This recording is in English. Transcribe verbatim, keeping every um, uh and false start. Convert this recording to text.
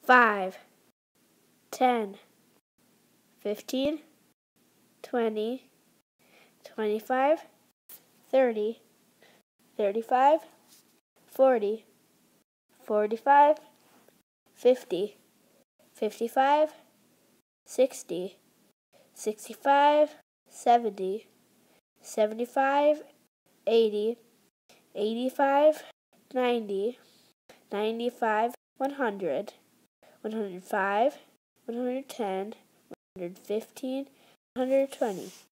five, ten, fifteen, twenty, twenty-five, thirty, thirty-five, forty, forty-five, fifty, fifty-five, sixty, sixty-five, seventy, seventy-five, eighty, eighty-five, ninety, ninety-five, one hundred, one hundred five, one hundred ten, one hundred fifteen, one hundred twenty.